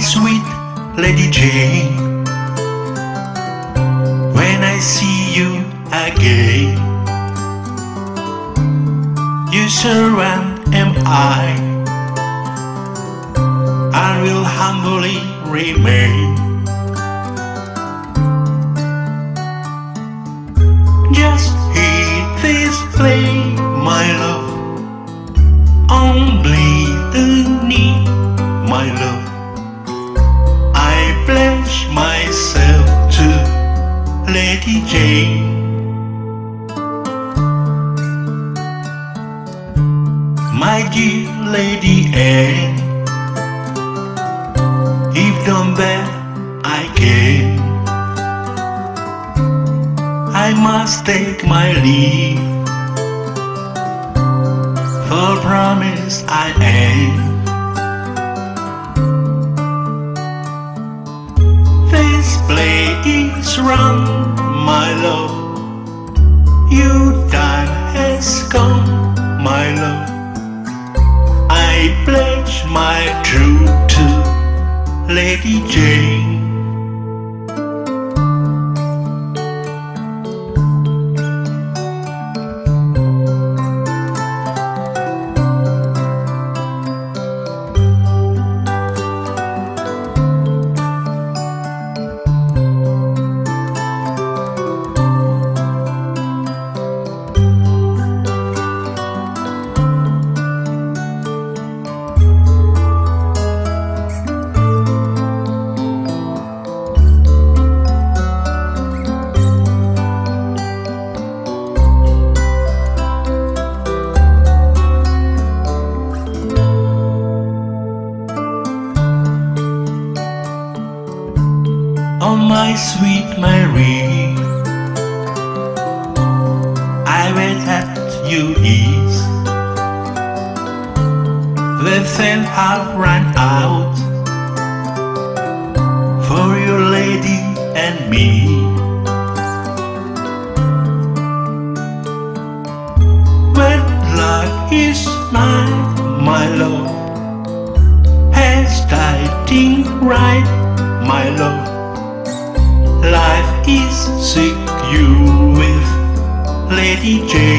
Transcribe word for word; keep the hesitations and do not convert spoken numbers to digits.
sweet Lady Jane, when I see you again, you surround am I, and will humbly remain. Just hit this flame, my love, only the need, my love. I pledge myself to Lady Jane. My dear Lady Anne, if done that I can, I must take my leave, for promise I am. This play is wrong, my love, your time has come, my love. I pledge my truth to Lady Jane. Oh my sweet Mary, I wait at your ease. The thing have run out for your lady and me. When luck is mine, my love, has starting right, my love. Life is secure with Lady Jane.